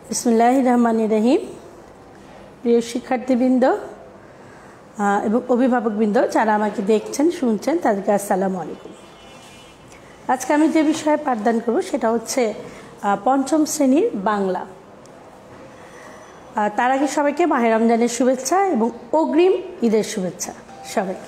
বিসমিল্লাহির রহমানির রহিম। প্রিয় শিক্ষার্থীবৃন্দ এবং অভিভাবকবৃন্দ যারা আমাকে দেখছেন শুনছেন তাদেরকে আসসালামু আলাইকুম। আজকে আমি যে বিষয়ে পাঠদান করব সেটা হচ্ছে পঞ্চম শ্রেণীর বাংলা। তার আগে সবাইকে মাহে রমজানের শুভেচ্ছা এবং অগ্রিম ঈদের শুভেচ্ছা সবাইকে।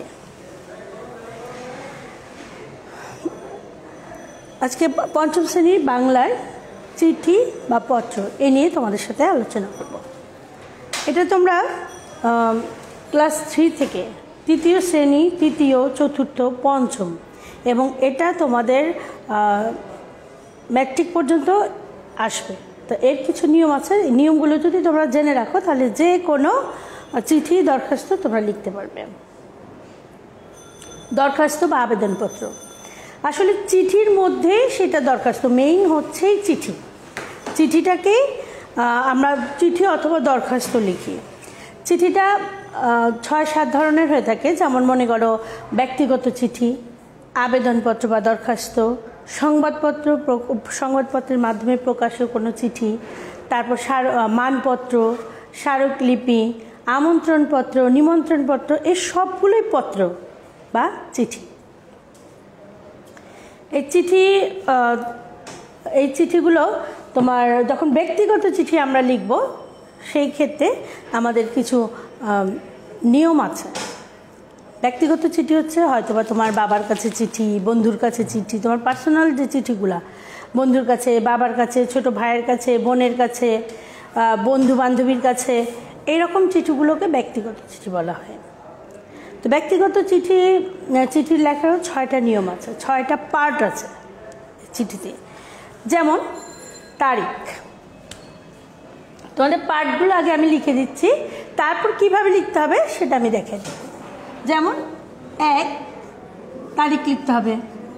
আজকে পঞ্চম শ্রেণীর বাংলার চিঠি বা পত্র এ নিয়ে তোমাদের সাথে আলোচনা করব। এটা তোমরা ক্লাস 3 থেকে তৃতীয় শ্রেণী, তৃতীয়, চতুর্থ, পঞ্চম এবং এটা তোমাদের ম্যাট্রিক পর্যন্ত আসবে। তো এর কিছু নিয়ম আছে, এই নিয়মগুলো যদি তোমরা জেনে রাখো তাহলে যে কোনো চিঠি দরখাস্ত তোমরা লিখতে পারবে। দরখাস্ত বা আবেদনপত্র, আসলে চিঠির মধ্যে সেটা দরখাস্ত, মেইন হচ্ছেই চিঠি। চিঠিটাকেই আমরা চিঠি অথবা দরখাস্ত লিখি। চিঠিটা 6-7 ধরনের হয়ে থাকে, যেমন মনে করো ব্যক্তিগত চিঠি, আবেদনপত্র বা দরখাস্ত, সংবাদপত্রের মাধ্যমে প্রকাশিত কোনো চিঠি, তারপর মানপত্র, স্মারকলিপি, আমন্ত্রণপত্র, নিমন্ত্রণপত্র, এই সবগুলোই পত্র বা চিঠি। এই চিঠিগুলো তোমার যখন ব্যক্তিগত চিঠি আমরা লিখব সেই ক্ষেত্রে আমাদের কিছু নিয়ম আছে। ব্যক্তিগত চিঠি হচ্ছে হয়তোবা তোমার বাবার কাছে চিঠি, বন্ধুর কাছে চিঠি, তোমার পার্সোনাল যে চিঠিগুলা বন্ধুর কাছে, বাবার কাছে, ছোট ভাইয়ের কাছে, বোনের কাছে, বন্ধু বান্ধবীর কাছে, এইরকম চিঠিগুলোকে ব্যক্তিগত চিঠি বলা হয়। তো ব্যক্তিগত চিঠির লেখারও 6টা নিয়ম আছে, 6টা পার্ট আছে চিঠিতে। যেমন তারিখ, তোমাদের পার্টগুলো আগে আমি লিখে দিচ্ছি, তারপর কিভাবে লিখতে হবে সেটা আমি দেখে দিই। যেমন 1 তারিখ লিখতে হবে,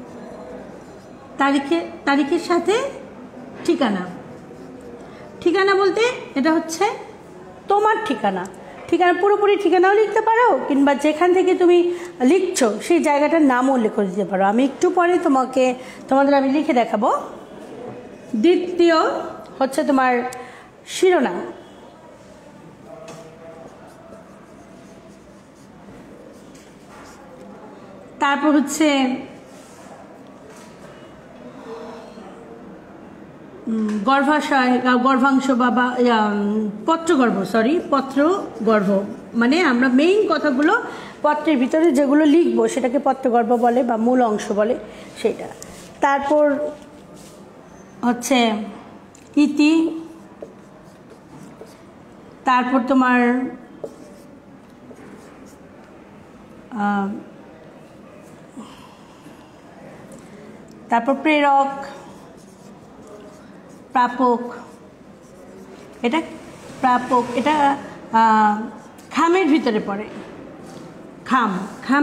তারিখের সাথে ঠিকানা। ঠিকানা বলতে এটা হচ্ছে তোমার ঠিকানা, পুরোপুরি ঠিকানাও লিখতে পারো, কিংবা যেখান থেকে তুমি লিখছো সেই জায়গাটার নামও লিখে দিতে পারো। আমি একটু পরে তোমাদের আমি লিখে দেখাবো। দ্বিতীয় হচ্ছে তোমার শিরোনাম। তারপর হচ্ছে গর্ভাংশ বা পত্রগর্ভ, মানে আমরা মেইন কথাগুলো পত্রের ভিতরে যেগুলো লিখবো সেটাকে পত্রগর্ভ বলে বা মূল অংশ বলে সেটা। তারপর হচ্ছে ইতি, তারপর তোমার প্রেরক, প্রাপক। এটা খামের ভিতরে পড়ে, খাম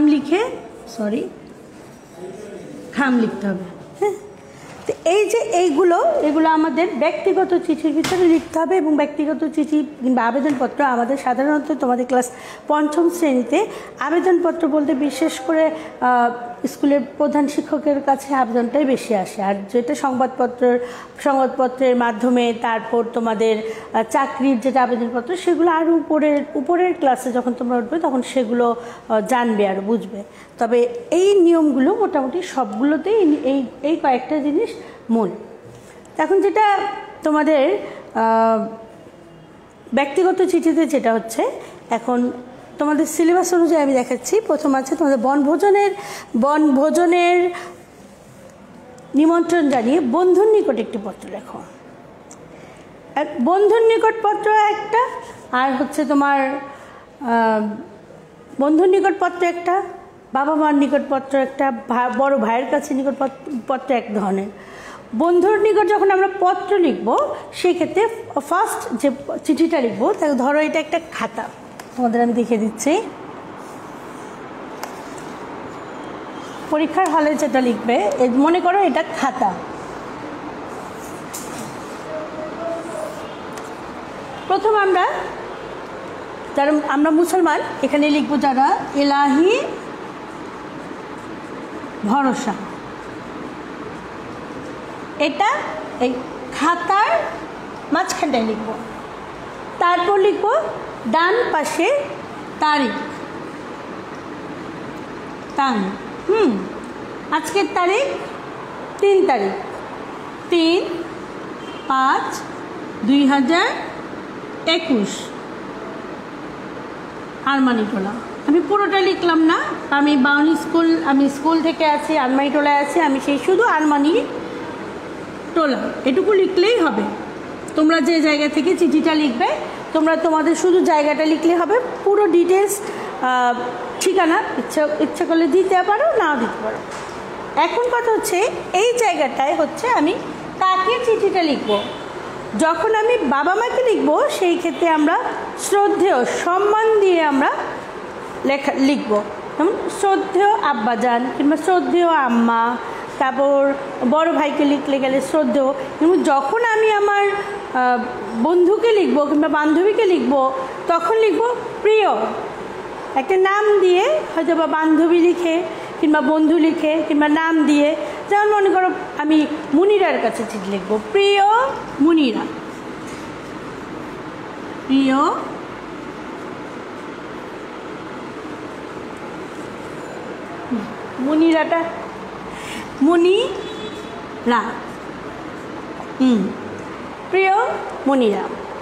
লিখতে হবে। হ্যাঁ, তো এই যে এগুলো আমাদের ব্যক্তিগত চিঠির ভিতরে লিখতে হবে। এবং ব্যক্তিগত চিঠি কিংবা আবেদনপত্র আমাদের সাধারণত তোমাদের ক্লাস 5ম শ্রেণীতে আবেদনপত্র বলতে বিশেষ করে স্কুলের প্রধান শিক্ষকের কাছে আবেদনটাই বেশি আসে। আর যেটা সংবাদপত্রের মাধ্যমে, তারপর তোমাদের চাকরির যেটা আবেদনপত্র, সেগুলো আরও উপরের ক্লাসে যখন তোমরা উঠবে তখন সেগুলো জানবে আর বুঝবে। তবে এই নিয়মগুলো মোটামুটি সবগুলোতেই এই কয়েকটা জিনিস মূল। এখন যেটা তোমাদের ব্যক্তিগত চিঠিতে যেটা হচ্ছে, এখন তোমাদের সিলেবাস অনুযায়ী আমি দেখাচ্ছি। প্রথম আছে তোমাদের বনভোজনের নিমন্ত্রণ জানিয়ে বন্ধুর নিকট একটি পত্র লেখো। বন্ধুর নিকট পত্র একটা, আর হচ্ছে তোমার বন্ধুর নিকট পত্র একটা, বাবা মার নিকট পত্র একটা, বড় ভাইয়ের কাছে নিকট পত্র এক ধরনের। বন্ধুর নিকট যখন আমরা পত্র লিখবো সেক্ষেত্রে ফার্স্ট যে চিঠিটা লিখবো, তাকে ধরো এটা একটা খাতা, তোমাদের আমি দেখিয়ে দিচ্ছি। পরীক্ষার হলে যেটা লিখবে, মনে করো এটা খাতা। প্রথম আমরা মুসলমান, এখানে লিখবো যারা এলাহি ভরসা। এটা এই খাতার মাঝখানটায় লিখব। তারপর লিখব ডান পাশে তারিখ, আজকের তারিখ 3 তারিখ 3/5/2021 আরমানিটোলা। আমি পুরোটা লিখলাম না, আমি বাউনি স্কুল, আমি স্কুল থেকে আছি, আরমানিটোলায় আছি, আমি সেই শুধু আরমানিটোলা এটুকু লিখলেই হবে। তোমরা যে জায়গা থেকে চিঠিটা লিখবে তোমরা তোমাদের শুধু জায়গাটা লিখলে হবে, পুরো ডিটেলস ঠিকানা ইচ্ছা করলে দিতে পারো, নাও দিতে পারো। এখন কথা হচ্ছে এই জায়গাটায় হচ্ছে আমি কাকে চিঠিটা লিখব। যখন আমি বাবা মাকে লিখব সেই ক্ষেত্রে আমরা শ্রদ্ধেয় সম্মান দিয়ে আমরা লিখব, যেমন শ্রদ্ধেয় আব্বাজান কিংবা শ্রদ্ধেয় আম্মা। তারপর বড় ভাইকে লিখলে গেলে শ্রদ্ধেয়। কিন্তু যখন আমি আমার বন্ধুকে লিখব কিংবা বান্ধবীকে লিখব তখন লিখব প্রিয়, একটা নাম দিয়ে, হয়তো বা বান্ধবী লিখে কিংবা বন্ধু লিখে কিংবা নাম দিয়ে। যেমন মনে করো আমি মুনিরার কাছে চিঠি লিখব, প্রিয় মুনিরা, প্রিয় মুনিরাটা মুনিরা, প্রিয় মুনিরা।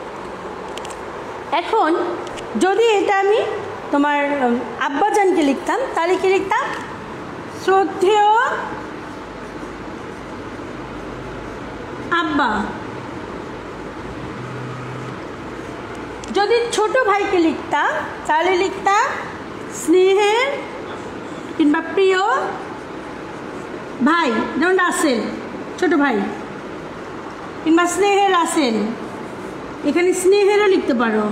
এখন যদি এটা আমি তোমার আব্বাজানকে লিখতাম তাহলে কি লিখতাম, শ্রদ্ধেয় আব্বা। যদি ছোট ভাইকে লিখতাম তাহলে লিখতাম স্নেহের কিংবা প্রিয় ভাই, যেমন রাসেল ছোট ভাই, কিংবা স্নেহের রাসেল, এখানে স্নেহেরও লিখতে পারো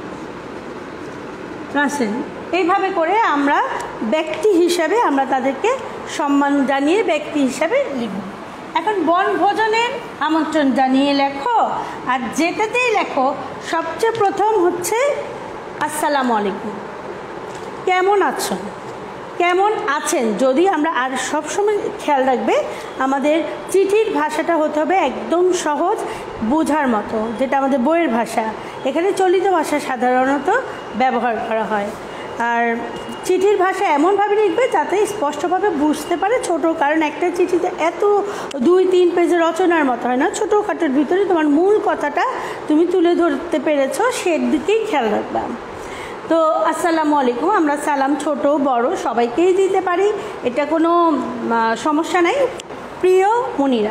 রাসেল। এইভাবে করে আমরা ব্যক্তি হিসাবে আমরা তাদেরকে সম্মান জানিয়ে ব্যক্তি হিসাবে লিখব। এখন বনভোজনের আমন্ত্রণ জানিয়ে লেখো, আর যেটাতেই লেখো সবচেয়ে প্রথম হচ্ছে আসসালামু আলাইকুম, কেমন আছো, কেমন আছেন। যদি আমরা আর সবসময় খেয়াল রাখবে আমাদের চিঠির ভাষাটা হতে হবে একদম সহজ বোঝার মতো, যেটা আমাদের বইয়ের ভাষা। এখানে চলিত ভাষা সাধারণত ব্যবহার করা হয়। আর চিঠির ভাষা এমনভাবে লিখবে যাতে স্পষ্টভাবে বুঝতে পারে ছোট, কারণ একটা চিঠিতে এত 2-3 পেজের রচনার মতো হয় না, ছোটোখাটোর ভিতরে তোমার মূল কথাটা তুমি তুলে ধরতে পেরেছো, সেদিকেই খেয়াল রাখবা। তো আসসালামু আলাইকুম, আমরা সালাম ছোট বড় সবাইকেই দিতে পারি, এটা কোনো সমস্যা নাই। প্রিয় মুনিরা,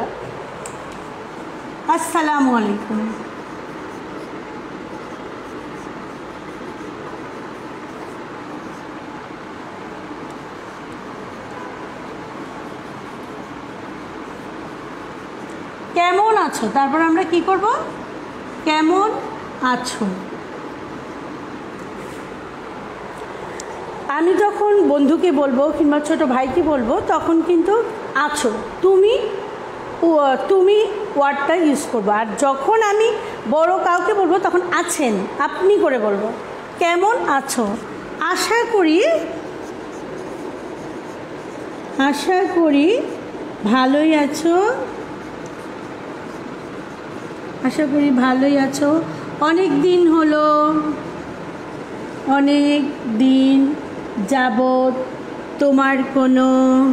আসসালামু আলাইকুম। কেমন আছো, তারপর আমরা কি করব, কেমন আছো। আমি যখন বন্ধুকে বলবো কিংবা ছোট ভাইকে বলবো তখন কিন্তু আছো, তুমি ওয়ার্ডটা ইউজ করবো। আর যখন আমি বড় কাউকে বলবো তখন আছেন, আপনি করে বলবো। কেমন আছো, আশা করি ভালোই আছো, আশা করি ভালোই আছো। অনেক দিন হলো, অনেক দিন যাবত তোমার কোনো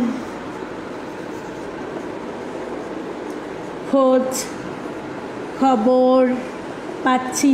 খোঁজ খবর পাচ্ছি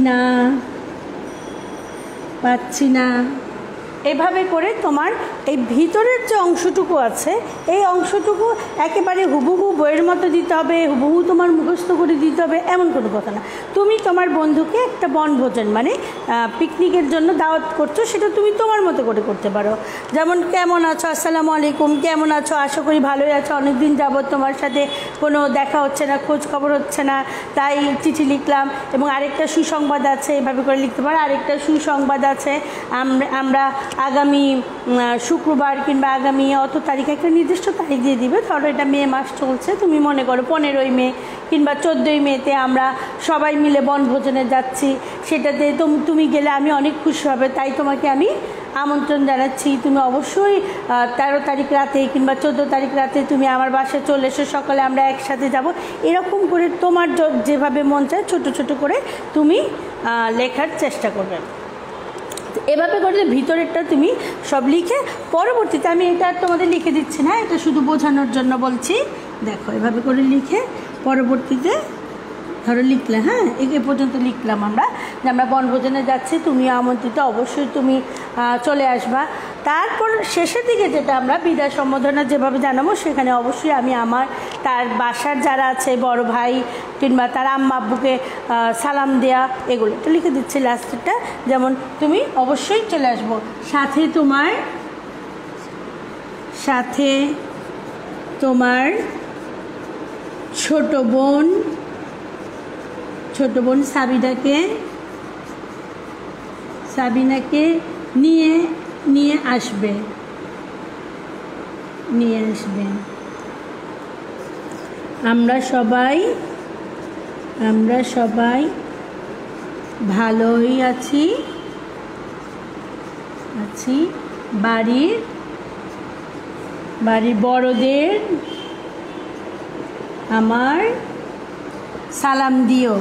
না। এভাবে করে তোমার এই ভিতরের যে অংশটুকু আছে এই অংশটুকু একেবারে হুবহু বইয়ের মতো দিতে হবে, হুবহু তোমার মুখস্থ করে দিতে হবে এমন কোনো কথা না। তুমি তোমার বন্ধুকে একটা বনভোজন মানে পিকনিকের জন্য দাওয়াত করছো, সেটা তুমি তোমার মতো করে করতে পারো। যেমন কেমন আছো, আসসালামু আলাইকুম, কেমন আছো, আশা করি ভালোই আছো, অনেক দিন যাবত তোমার সাথে কোনো দেখা হচ্ছে না, খোঁজ খবর হচ্ছে না, তাই চিঠি লিখলাম। এবং আরেকটা সুসংবাদ আছে, এভাবে করে লিখতে পারো। আরেকটা সুসংবাদ আছে, আমরা আগামী শুক্রবার কিংবা আগামী অত তারিখ, একটা নির্দিষ্ট তারিখ দিয়ে দিবে। ধরো এটা মে মাস চলছে, তুমি মনে করো 15ই মে কিংবা 14ই মেতে আমরা সবাই মিলে বনভোজনে যাচ্ছি, সেটাতে তুমি গেলে আমি অনেক খুশি হবে, তাই তোমাকে আমি আমন্ত্রণ জানাচ্ছি, তুমি অবশ্যই 13 তারিখ রাতে কিংবা 14 তারিখ রাতে তুমি আমার বাসায় চলে এসো, সকালে আমরা একসাথে যাব। এরকম করে তোমার যেভাবে মন চায় ছোট ছোট করে তুমি লেখার চেষ্টা করবে। এভাবে করলে ভিতরেরটা তুমি সব লিখে পরবর্তীতে, আমি এটা তোমাদের লিখে দিচ্ছি না, এটা শুধু বোঝানোর জন্য বলছি। দেখো এভাবে করে লিখে পরবর্তীতে ধরো লিখলে, হ্যাঁ এ পর্যন্ত লিখলাম আমরা যে আমরা বনভোজনে যাচ্ছি, তুমি আমন্ত্রিত, অবশ্যই তুমি চলে আসবা। তারপর শেষের দিকে যেটা আমরা বিদায় সম্বোধনা যেভাবে জানাবো, সেখানে অবশ্যই আমি আমার তার বাসার যারা আছে বড় ভাই কিংবা তার আম্মা আব্বুকে সালাম দেয়া, এগুলো তো লিখে দিচ্ছি লাস্টেরটা। যেমন তুমি অবশ্যই চলে আসবো, সাথে তোমার ছোট বোন সাবিনাকে নিয়ে আসবে। আমরা সবাই ভালোই আছি। বাড়ির বড়দের আমার সালাম দিও।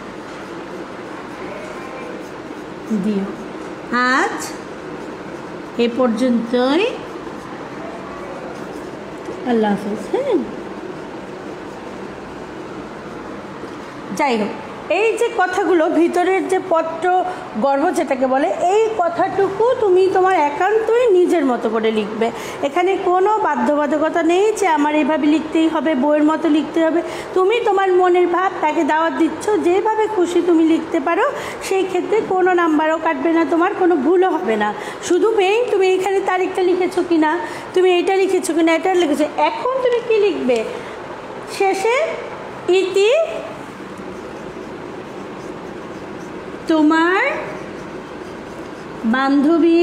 আজ এ পর্যন্তই, আল্লাহ হাফেজ। হ্যাঁ, যাই হোক, এই যে কথাগুলো ভিতরের যে পত্র গর্ভ যেটাকে বলে, এই কথাটুকু তুমি তোমার একান্তই নিজের মতো করে লিখবে। এখানে কোনো বাধ্যবাধকতা নেই যে আমার এইভাবে লিখতেই হবে, বইয়ের মতো লিখতে হবে। তুমি তোমার মনের ভাব তাকে দাওয়াত দিচ্ছ, যেভাবে খুশি তুমি লিখতে পারো। সেই ক্ষেত্রে কোনো নাম্বারও কাটবে না, তোমার কোনো ভুলও হবে না। শুধু মেইন তুমি এখানে তারিখটা লিখেছো কি না, তুমি এইটা লিখেছো কি না, এটা লিখেছো। এখন তুমি কি লিখবে? শেষে ইতি তোমার বান্ধবী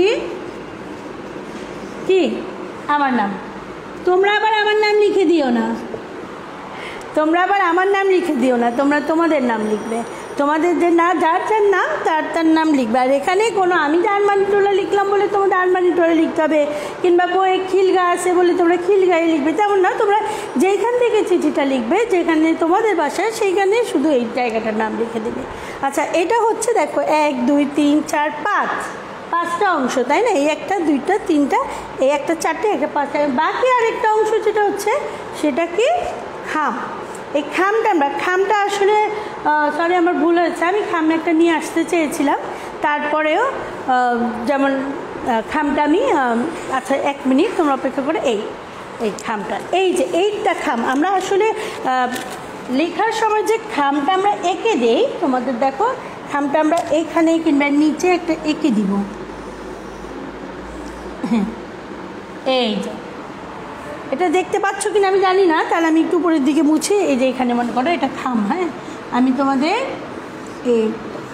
কি আমার নাম। তোমরা আবার আমার নাম লিখে দিও না, তোমরা তোমাদের নাম লিখবে। তোমাদের যে যার নাম তার নাম লিখবে। আর এখানে কোনো আমি যে আরমানিটোলা লিখলাম বলে তোমাদের আরমানিটোলা লিখতে হবে, কিংবা বইয়ে খিলগা আছে বলে তোমরা খিলগায়ে লিখবে, তেমন না। তোমরা যেইখান থেকে চিঠিটা লিখবে, যেখানে তোমাদের বাসায়, সেইখানে শুধু এই জায়গাটার নাম লিখে দেবে। আচ্ছা, এটা হচ্ছে দেখো 1 2 3 4 5টা অংশ, তাই না? এই 1টা 2টা 3টা, এই একটা 4টে, একটা 5টা। বাকি আরেকটা অংশ যেটা হচ্ছে সেটা কি খাম। এই খামটা আসলে সরি আমার ভুল হয়েছে, আমি খাম একটা নিয়ে আসতে চেয়েছিলাম, তারপরেও যেমন খামটা আমি আচ্ছা 1 মিনিট তোমরা অপেক্ষা করে। এই খামটা, এই যে এইটা খাম, আমরা আসলে লেখার সময় যে খামটা আমরা এঁকে দেই, তোমাদের দেখো খামটা আমরা এইখানে কিংবা নিচে একটা এঁকে দিব। হ্যাঁ, এই যে এটা দেখতে পাচ্ছ কিনা আমি জানি না, তাহলে আমি একটু উপরের দিকে মুছি। এই যে এখানে মনে করো এটা খাম। হ্যাঁ, আমি তোমাদের এই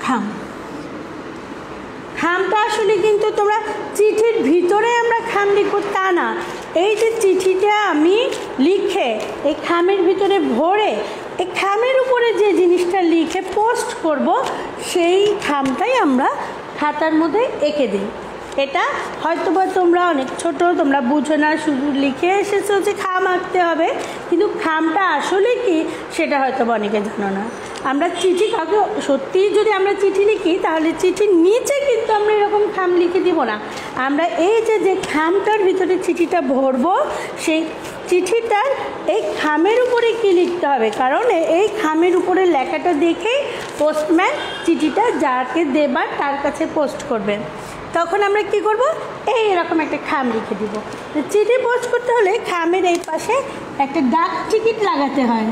খামটা আসলে কিন্তু তোমরা চিঠির ভিতরে আমরা খাম লিখবো তা না। এই যে চিঠিটা আমি লিখে এই খামের ভিতরে ভরে এই খামের উপরে যে জিনিসটা লিখে পোস্ট করব, সেই খামটাই আমরা খাতার মধ্যে এঁকে দিই। এটা হয়তোবা তোমরা অনেক ছোট, তোমরা বুঝো না, শুধু লিখে এসেছো যে খাম আঁকতে হবে, কিন্তু খামটা আসলে কি সেটা হয়তোবা অনেকে জানো না। আমরা চিঠি কাউকে সত্যিই যদি আমরা চিঠি লিখি, তাহলে চিঠির নিচে কিন্তু আমরা এরকম খাম লিখে দিব না। আমরা এই যে খামটার ভিতরে চিঠিটা ভরবো, সেই চিঠিটার এই খামের উপরে কি লিখতে হবে, কারণ এই খামের উপরে লেখাটা দেখেই পোস্টম্যান চিঠিটা যাকে দেবার তার কাছে পোস্ট করবে। তখন আমরা কি করব, এইরকম একটা খাম লিখে দিব। চিঠি পোস্ট করতে হলে খামের এই পাশে একটা ডাক টিকিট লাগাতে হয়।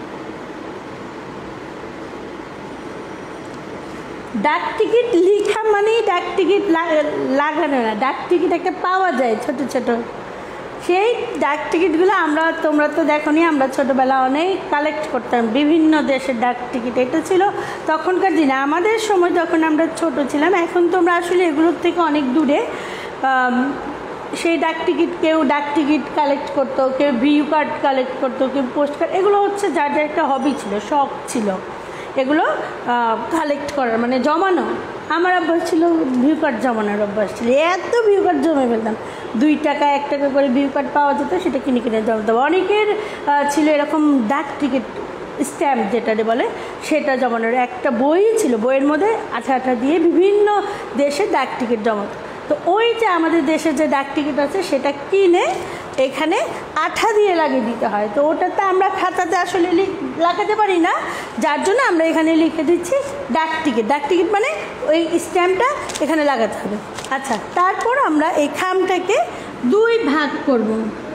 ডাক টিকিট লিখা মানেই ডাক টিকিট লাগানো না, ডাক টিকিট একটা পাওয়া যায় ছোট ছোট। সেই ডাক টিকিটগুলো তোমরা তো দেখোনি, আমরা ছোটোবেলা অনেক কালেক্ট করতাম বিভিন্ন দেশের ডাক টিকিট। এটা ছিল তখনকার দিনে, আমাদের সময় যখন আমরা ছোট ছিলাম। এখন তোমরা আসলে এগুলোর থেকে অনেক দূরে। সেই ডাক টিকিট কালেক্ট করতো, কেউ ভিউ কার্ড কালেক্ট করতো, কেউ পোস্ট কার্ড। এগুলো হচ্ছে যার একটা হবি ছিল, শখ ছিল এগুলো কালেক্ট করার, মানে জমানো। আমার অভ্যাস ছিল ভিউ কার্ড জমানোর অভ্যাস ছিল, এত ভিউ কার্ড জমে ফেলতাম। 2 টাকা 1 টাকা করে ভিউ কার্ড পাওয়া যেত, সেটা কিনে কিনে জমাতাম। অনেকের ছিল এরকম ডাক টিকিট স্ট্যাম্প যেটা বলে, সেটা জমানোর একটা বই ছিল, বইয়ের মধ্যে আঠা দিয়ে বিভিন্ন দেশে ডাক টিকিট জমাতো। তো ওই যে আমাদের দেশে যে ডাক টিকিট আছে সেটা কিনে এখানে আঠা দিয়ে লাগিয়ে দিতে হয়। তো ওটাতে আমরা খাতাতে আসলে লাগাতে পারি না, যার জন্য আমরা এখানে লিখে দিচ্ছি ডাক টিকিট। ডাক টিকিট মানে ওই স্ট্যাম্পটা এখানে লাগাতে হবে। আচ্ছা, তারপর আমরা এই খামটাকে 2 ভাগ করব।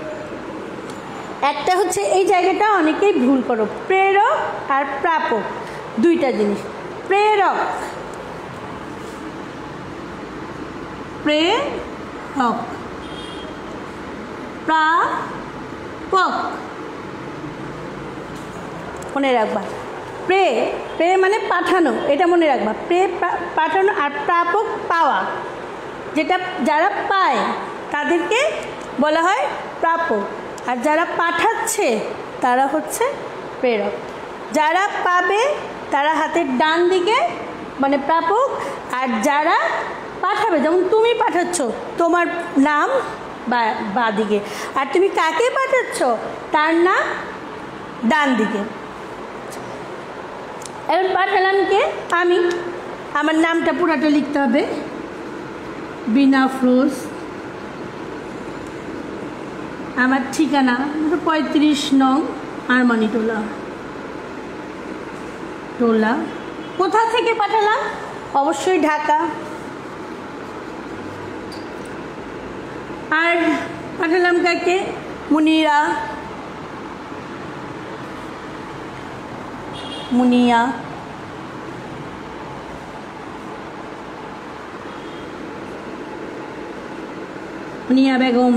একটা হচ্ছে এই জায়গাটা অনেকেই ভুল করো, প্রেরক আর প্রাপক, 2টা জিনিস। প্রেরক, প্রেরক, প্রাপক, মনে রাখবা। প্রে মানে পাঠানো, এটা মনে রাখবা। প্রে পাঠানো, আর প্রাপক পাওয়া, যেটা যারা পায় তাদেরকে বলা হয় প্রাপক, আর যারা পাঠাচ্ছে তারা হচ্ছে প্রেরক। যারা পাবে তারা হাতের ডান দিকে মানে প্রাপক, আর যারা পাঠাবে, যেমন তুমি পাঠাচ্ছ তোমার নাম বাঁ দিকে, আর তুমি কাকে পাঠাচ্ছ তার নাম ডান দিকে। এখন পাঠালাম কে? আমি। আমার নামটা পুরাটা লিখতে হবে, বিনা ফ্রোজ। আমার ঠিকানা 35 নং আরমানিটোলা। কোথা থেকে পাঠালাম? অবশ্যই ঢাকা। আর পাঠালাম কাকে? মুনিয়া। মুনিয়া বেগম।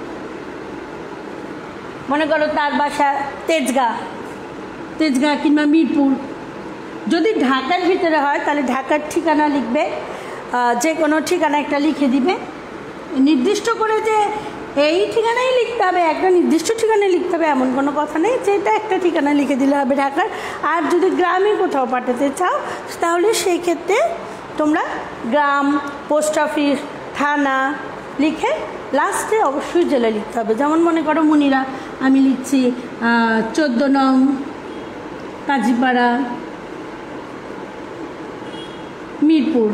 মনে করো তার বাসা তেজগাঁ কিংবা মিরপুর। যদি ঢাকার ভিতরে হয় তাহলে ঢাকার ঠিকানা লিখবে, যে কোনো ঠিকানা একটা লিখে দিবে। নির্দিষ্ট করে যে এই ঠিকানাই লিখতে হবে, একটা নির্দিষ্ট ঠিকানায় লিখতে হবে এমন কোনো কথা নেই, যেটা একটা ঠিকানা লিখে দিলে হবে ঢাকার। আর যদি গ্রামে কোথাও পাঠাতে চাও তাহলে সেই ক্ষেত্রে তোমরা গ্রাম, পোস্ট অফিস, থানা লিখে লাস্টে অবশ্যই জেলা লিখতে হবে। যেমন মনে করো মুনিরা, আমি লিখছি 14 নং কাজীপাড়া, মিরপুর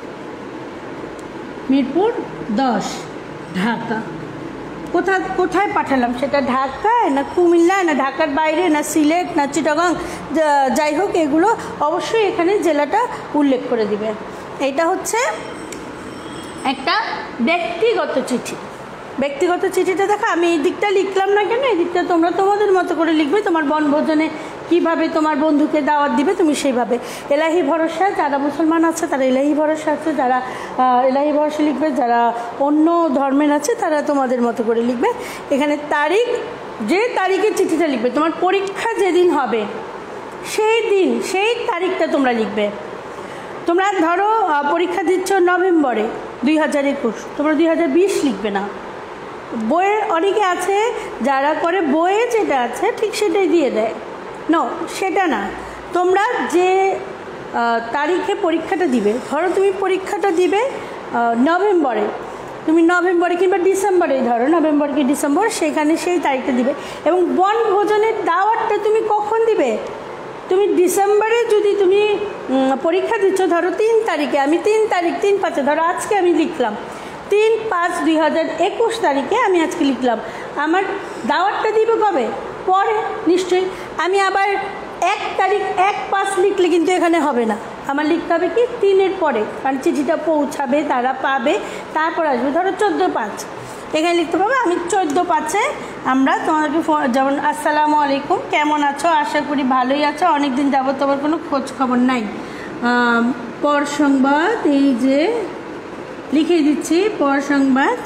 10 ঢাকা। কোথায় পাঠালাম সেটা ঢাকায় না কুমিল্লায় না ঢাকার বাইরে না সিলেট না চিটাগাং, যাই হোক এগুলো অবশ্যই এখানে জেলাটা উল্লেখ করে দিবে। এটা হচ্ছে একটা ব্যক্তিগত চিঠি। ব্যক্তিগত চিঠিটা দেখো, আমি এই দিকটা লিখলাম না কেন, এই দিকটা তোমরা তোমাদের মতো করে লিখবে। তোমার বনভোজনে কিভাবে তোমার বন্ধুকে দাওয়াত দিবে তুমি সেইভাবে। এলাহি ভরসা, যারা মুসলমান আছে তারা এলাহি ভরসা আছে, যারা এলাহি ভরসা লিখবে, যারা অন্য ধর্মের আছে তারা তোমাদের মতো করে লিখবে। এখানে তারিখ, যে তারিখে চিঠিটা লিখবে, তোমার পরীক্ষা যেদিন হবে সেই দিন সেই তারিখটা তোমরা লিখবে। তোমরা ধরো পরীক্ষা দিচ্ছ নভেম্বরে 2021, তোমরা 2020 লিখবে না। বইয়ে অনেকে আছে যারা করে বইয়ে যেটা আছে ঠিক সেটাই দিয়ে দেয়, সেটা না। তোমরা যে তারিখে পরীক্ষাটা দিবে, ধরো তুমি পরীক্ষাটা দিবে নভেম্বরে, তুমি নভেম্বরে কিংবা ডিসেম্বরেই ধরো, নভেম্বর কি ডিসেম্বর, সেখানে সেই তারিখটা দিবে। এবং বনভোজনের দাওয়াতটা তুমি কখন দিবে? তুমি ডিসেম্বরে যদি তুমি পরীক্ষা দিচ্ছ, ধরো 3 তারিখে, আমি 3 তারিখ 3/5, ধরো আজকে আমি লিখলাম 3/5/2021 তারিখে আমি আজকে লিখলাম, আমার দাওয়াতটা দিবে কবে? পরে নিশ্চয়ই। আমি আবার 1 তারিখ 1/5 লিখলে কিন্তু এখানে হবে না, আমার লিখতে হবে কি 3-এর পরে, কারণ চিঠিটা পৌঁছাবে, তারা পাবে, তারপর আসবে। ধরো 14/5 এখানে লিখতে পারবে। আমি 14/5-এ আমরা তোমাদেরকে যেমন আসসালামু আলাইকুম, কেমন আছো, আশা করি ভালোই আছো, অনেক দিন যাবত তোমার কোনো খোঁজ খবর নাই। পর সংবাদ, এই যে লিখে দিচ্ছি পর সংবাদ,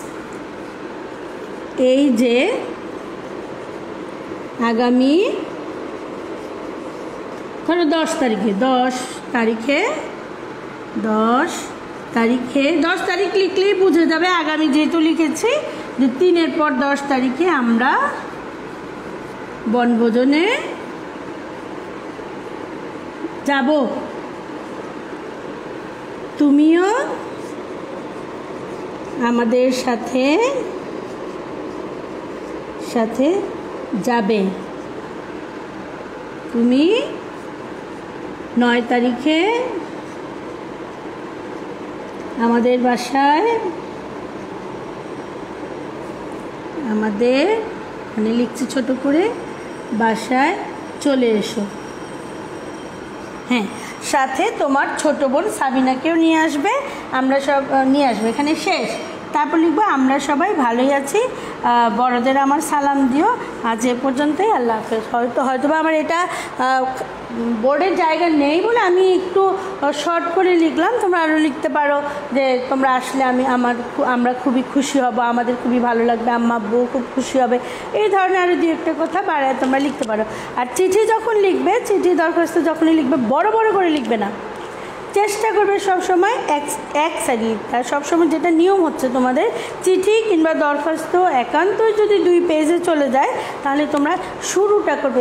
এই যে আগামী ধরো 10 তারিখ লিখলেই বুঝে যাবে আগামী, যেহেতু লিখেছি যে 3-এর পর 10 তারিখে আমরা বনভোজনে যাব। তুমিও আমাদের সাথে সাথে যাবে। তুমি 9 তারিখে আমাদের বাসায় আমাদের মানে লিখছি ছোট করে, বাসায় চলে এসো। হ্যাঁ, সাথে তোমার ছোট বোন সাবিনাকেও নিয়ে আসবে, আমরা সব নিয়ে আসবে। এখানে শেষ। তারপর লিখবো আমরা সবাই ভালোই আছি, বড়দের আমার সালাম দিও। আজ এ পর্যন্তই, আল্লাহ হাফেজ। হয়তোবা আমার এটা বোর্ডের জায়গা নেই বলে আমি একটু শর্ট করে লিখলাম, তোমরা আরও লিখতে পারো যে তোমরা আসলে আমরা খুবই খুশি হব, আমাদের খুবই ভালো লাগবে, আম্মা আব্বু খুব খুশি হবে, এই ধরনের আরও দু একটা কথা বাড়ায় তোমরা লিখতে পারো। আর চিঠি যখন লিখবে, চিঠি দরখাস্ত যখনই লিখবে বড় বড় করে লিখবে না, চেষ্টা করবে সবসময় এক সাইড লিখতে। আর সবসময় যেটা নিয়ম হচ্ছে তোমাদের চিঠি কিংবা দরখাস্ত একান্তই যদি 2 পেজে চলে যায়, তাহলে তোমরা শুরুটা করবে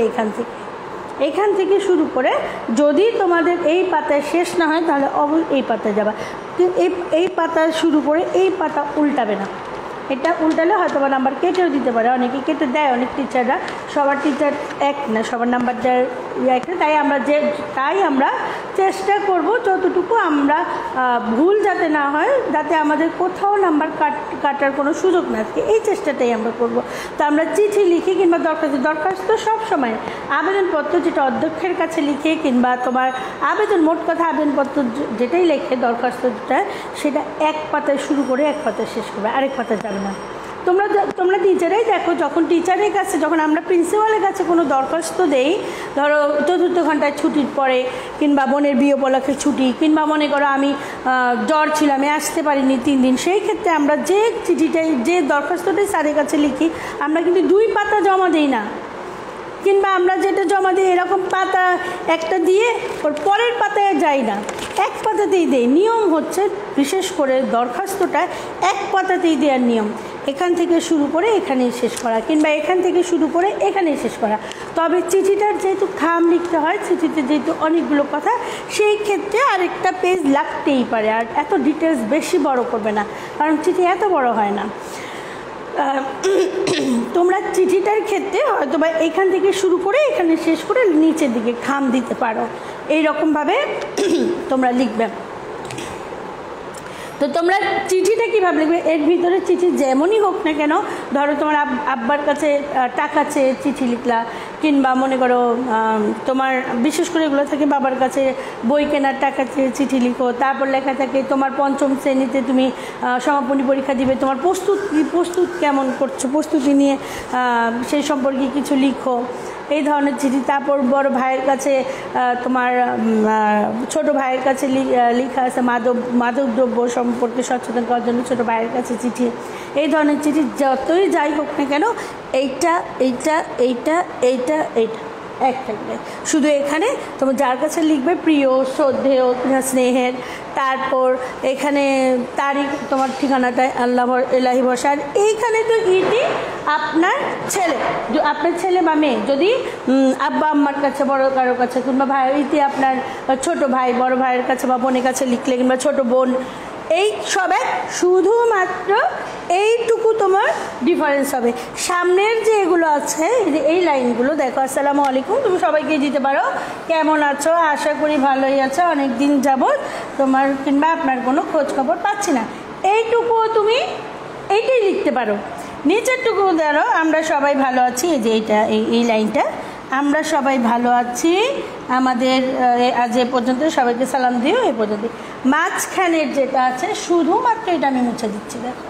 এখান থেকে শুরু করে, যদি তোমাদের এই পাতায় শেষ না হয় তাহলে এই পাতায় যাবা। এই পাতা শুরু করে এই পাতা উল্টাবে না, এটা উল্টালে হয়তো বা নাম্বার কেটেও দিতে পারে, অনেকে কেটে দেয় অনেক টিচাররা, সবার টিচার এক না, সবার নাম্বার দেওয়ার এক না। তাই আমরা চেষ্টা করব যতটুকু আমরা ভুল যাতে না হয়, যাতে আমাদের কোথাও নাম্বার কাটার কোনো সুযোগ না থাকে, এই চেষ্টাটাই আমরা করব। তো আমরা চিঠি লিখি কিংবা দরখাস্ত সব সময় আবেদনপত্র যেটা অধ্যক্ষের কাছে লিখে কিংবা তোমার মোট কথা আবেদনপত্র যেটাই লেখে দরখাস্তটা, সেটা এক পাতায় শুরু করে এক পাতায় শেষ করবে, আরেক পাতায় যাবে না। তোমরা টিচারাই দেখো, যখন টিচারের কাছে, যখন আমরা প্রিন্সিপালের কাছে কোনো দরখাস্ত দেই, ধরো 4th ঘন্টায় ছুটির পরে কিংবা বোনের বিয়ে উপলক্ষে ছুটি, কিংবা মনে করো আমি জ্বর ছিল, আমি আসতে পারিনি 3 দিন, সেই ক্ষেত্রে আমরা যে চিঠিটাই যে দরখাস্তটাই স্যারের কাছে লিখি, আমরা কিন্তু 2 পাতা জমা দিই না, কিংবা আমরা যেটা জমা দিই এরকম পাতা একটা দিয়ে ওর পরের পাতায় যাই না, এক পাতাতেই দেই। নিয়ম হচ্ছে বিশেষ করে দরখাস্তটা এক পাতাতেই দেওয়ার নিয়ম, এখান থেকে শুরু করে এখানেই শেষ করা, কিংবা এখান থেকে শুরু করে এখানেই শেষ করা। তবে চিঠিটার যেহেতু খাম লিখতে হয়, চিঠিতে যেহেতু অনেকগুলো কথা, সেই ক্ষেত্রে আরেকটা পেজ লাগতেই পারে। আর এত ডিটেলস বেশি বড় করবে না, কারণ চিঠি এত বড় হয় না। তোমরা চিঠিটার ক্ষেত্রে হয়তো বা এখান থেকে শুরু করে এখানে শেষ করে নিচের দিকে খাম দিতে পারো, এইরকমভাবে তোমরা লিখবে। তো তোমরা চিঠিটা কীভাবে লিখবে, এর ভিতরে চিঠি যেমনই হোক না কেন, ধরো তোমার আব্বার কাছে টাকা চেয়ে চিঠি লিখলা, কিংবা মনে করো তোমার বিশেষ করে এগুলো থাকে বাবার কাছে বই কেনার টাকা চেয়ে চিঠি লিখো, তারপর লেখা থাকে তোমার 5ম শ্রেণীতে তুমি সমাপনী পরীক্ষা দিবে, তোমার প্রস্তুত কেমন করছো, প্রস্তুতি নিয়ে সেই সম্পর্কে কিছু লিখো, এই ধরনের চিঠি। তারপর বড় ভাইয়ের কাছে, তোমার ছোট ভাইয়ের কাছে লেখা আছে মাদকদ্রব্য সম্পর্কে সচেতন করার জন্য ছোট ভাইয়ের কাছে চিঠি, এই ধরনের চিঠি যতই যাই হোক না কেন, এইটা এক থাকবে। শুধু এখানে তোমার যার কাছে লিখবে প্রিয়, শ্রদ্ধেয়, স্নেহের, তারপর এখানে তারিখ, তোমার ঠিকানাটা এলাহি ভরসা। আর এইখানে তো ইটি আপনার ছেলে বা মেয়ে, যদি আব্বা আম্মার কাছে, বড় কারোর কাছে, কিংবা ভাই, ইতি আপনার ছোট ভাই বড় ভাইয়ের কাছে বা বোনের কাছে লিখলে, কিংবা ছোট বোন, এই সবে শুধুমাত্র এইটুকু তোমার ডিফারেন্স হবে। সামনের যে এগুলো আছে, এই লাইনগুলো দেখো, আসসালামু আলাইকুম, তুমি সবাইকে দিতে পারো কেমন আছো, আশা করি ভালোই আছো, অনেক দিন যাবত তোমার কিংবা আপনার কোনো খোঁজ খবর পাচ্ছি না, এইটুকুও তুমি এইটাই লিখতে পারো। নিচেরটুকু ধরো আমরা সবাই ভালো আছি, এই যে এই লাইনটা, আমরা সবাই ভালো আছি, আমাদের আজ এ পর্যন্ত, সবাইকে সালাম দিও, এ পর্যন্ত। মাঝখানের যেটা আছে শুধুমাত্র এটা আমি মুছে দিচ্ছি, দেখো,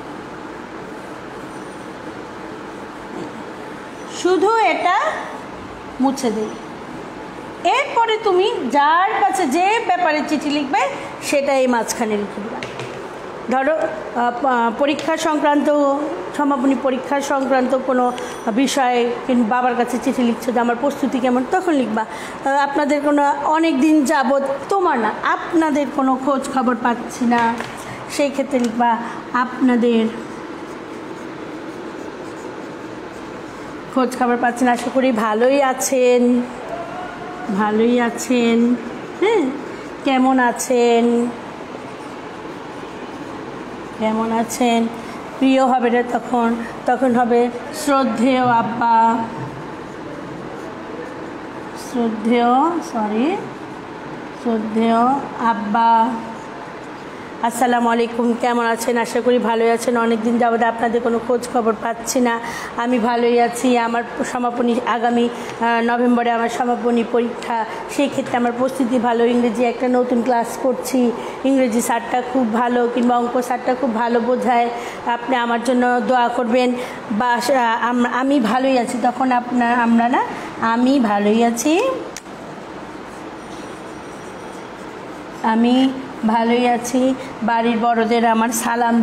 শুধু এটা মুছে দিই। এরপরে তুমি যার কাছে যে ব্যাপারে চিঠি লিখবে সেটা এই মাঝখানে লিখে দিবা। ধরো পরীক্ষা সংক্রান্ত, সমাপনী পরীক্ষা সংক্রান্ত কোনো বিষয়ে কিংবা বাবার কাছে চিঠি লিখছো যে আমার প্রস্তুতি কেমন, তখন লিখবা। আপনাদের কোনো অনেক দিন যাবত, তোমার না, আপনাদের কোনো খোঁজ খবর পাচ্ছি না, সেই ক্ষেত্রে লিখবা আপনাদের খোঁজ খবর পাচ্ছেন, আশা করি ভালোই আছেন, হ্যাঁ, কেমন আছেন, কেমন আছেন, প্রিয় হবে না তখন, তখন হবে শ্রদ্ধেয় আব্বা, শ্রদ্ধেয় আব্বা। আসসালামু আলাইকুম, কেমন আছেন? আশা করি ভালোই আছেন। অনেক দিন যাবত আপনাদের কোনো খোঁজ খবর পাচ্ছি না। আমি ভালোই আছি। আমার সমাপনী আগামী নভেম্বরে আমার সমাপনী পরীক্ষা, সেই ক্ষেত্রে আমার প্রস্তুতি ভালো। ইংরেজি একটা নতুন ক্লাস করছি। ইংরেজি স্যারটা খুব ভালো, কিংবা অঙ্ক স্যারটা খুব ভালো বোঝায়। আপনি আমার জন্য দোয়া করবেন। বা আমি ভালোই আছি, তখন আমরা না, আমি ভালোই আছি, আমি ভালোই আছি। বাড়ির বড়দের আমার সালাম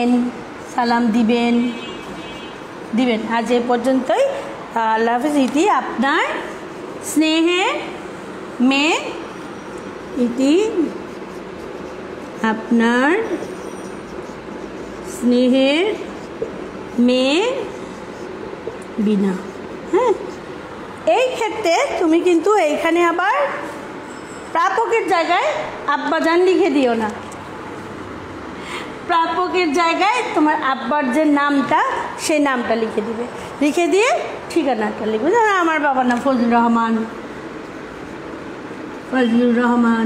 দিবেন। আজ এ পর্যন্তই। আল্লাহ হাফিজ। ইতি আপনার স্নেহের মেয়ে, ইতি আপনার স্নেহের মেয়ে বিনা। হ্যাঁ, এই ক্ষেত্রে তুমি কিন্তু এইখানে আবার প্রাপকের জায়গায় আব্বাজান লিখে দিও না। প্রাপকের জায়গায় তোমার আব্বার যে নামটা, সেই নামটা লিখে দিবে। লিখে দিয়ে ঠিকানাটা লিখবে। আমার বাবার নাম ফজলুর রহমান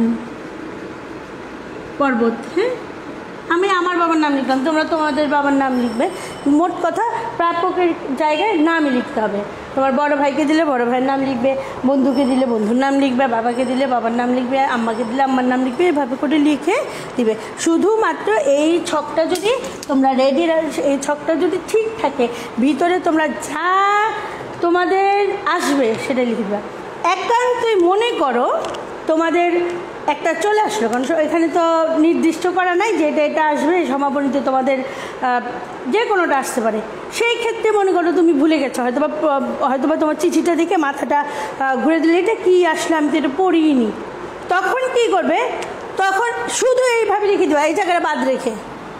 পর্বত। হ্যাঁ, আমি আমার বাবার নাম লিখলাম, তোমরা তোমাদের বাবার নাম লিখবে। মোট কথা প্রাপকের জায়গায় নামই লিখতে হবে। তোমার বড় ভাইকে দিলে বড় ভাইয়ের নাম লিখবে, বন্ধুকে দিলে বন্ধুর নাম লিখবে, বাবাকে দিলে বাবার নাম লিখবে, আম্মাকে দিলে আম্মার নাম লিখবে। এভাবে করে লিখে দিবে। শুধুমাত্র এই ছকটা যদি তোমরা রেডি, এই ছকটা যদি ঠিক থাকে, ভিতরে তোমরা যা তোমাদের আসবে সেটা লিখবে। একান্তই মনে করো তোমাদের একটা চলে আসলো, কারণ এখানে তো নির্দিষ্ট করা নাই যে এটা আসবে। সমাপনীতে তোমাদের যে কোনোটা আসতে পারে। সেই ক্ষেত্রে মনে করো তুমি ভুলে গেছো, হয়তোবা তোমার চিঠিটা দেখে মাথাটা ঘুরে দিলে, এটা কী আসলে, আমি তো এটা পড়িনি। তখন কি করবে? তখন শুধু এইভাবে লিখে দেবে, এই জায়গাটা বাদ রেখে।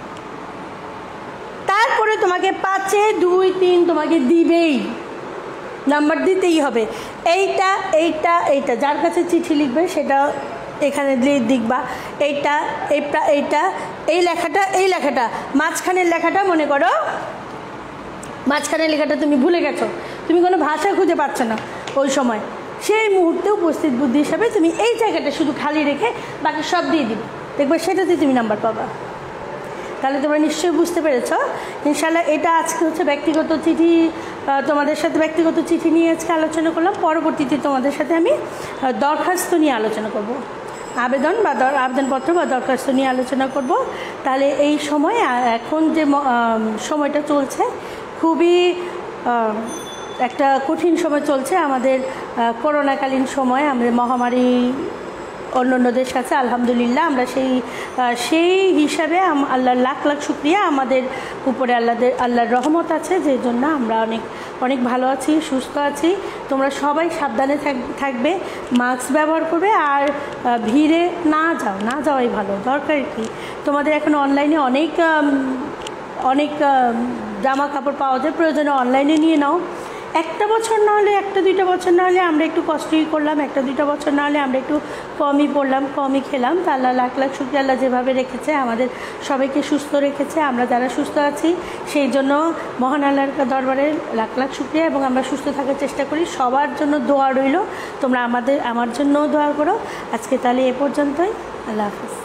তারপরে তোমাকে 5-এ 2, 3 তোমাকে দিবেই, নাম্বার দিতেই হবে। এইটা যার কাছে চিঠি লিখবে সেটা এখানে লিখবা। এইটা এই লেখাটা মাঝখানের লেখাটা, মনে করো মাঝখানের লেখাটা তুমি ভুলে গেছো, তুমি কোনো ভাষা খুঁজে পাচ্ছ না ওই সময়, সেই মুহূর্তে উপস্থিত বুদ্ধি হিসাবে তুমি এই জায়গাটা শুধু খালি রেখে বাকি সব দিয়ে দিবে। দেখবে সেটাতে তুমি নাম্বার পাবা। তাহলে তোমরা নিশ্চয়ই বুঝতে পেরেছ। ইনশাআল্লাহ এটা আজকে হচ্ছে ব্যক্তিগত চিঠি, তোমাদের সাথে ব্যক্তিগত চিঠি নিয়ে আজকে আলোচনা করলাম। পরবর্তীতে তোমাদের সাথে আমি দরখাস্ত নিয়ে আলোচনা করব, আবেদনপত্র বা দরখাস্ত নিয়ে আলোচনা করব। তাহলে এই সময়, এখন যে সময়টা চলছে, খুবই একটা কঠিন সময় চলছে আমাদের। করোনাকালীন সময়, আমাদের মহামারী অন্য দেশ কাছে, আলহামদুলিল্লাহ আমরা সেই হিসাবে আল্লাহর লাখ শুকরিয়া, আমাদের উপরে আল্লাহর রহমত আছে, যে জন্য আমরা অনেক ভালো আছি, সুস্থ আছি। তোমরা সবাই সাবধানে থাকবে, মাস্ক ব্যবহার করবে, আর ভিড়ে না যাওয়াই ভালো। দরকার কি, তোমাদের এখন অনলাইনে অনেক জামা কাপড় পাওয়া যায়, প্রয়োজনে অনলাইনে নিয়ে নাও। একটা বছর না হলে, 1-2টা বছর না হলে আমরা একটু কষ্টই করলাম, 1-2টা বছর না হলে আমরা একটু কমই পড়লাম, কমই খেলাম। তা আল্লাহ লাখ শুকরিয়া, আল্লাহ যেভাবে রেখেছে আমাদের সবাইকে সুস্থ রেখেছে, আমরা যারা সুস্থ আছি সেই জন্য মহান আল্লাহর দরবারে লাখ শুকরিয়া। এবং আমরা সুস্থ থাকার চেষ্টা করি। সবার জন্য দোয়া রইল, তোমরা আমার জন্যও দোয়া করো। আজকে তাহলে এ পর্যন্তই। আল্লাহ হাফিজ।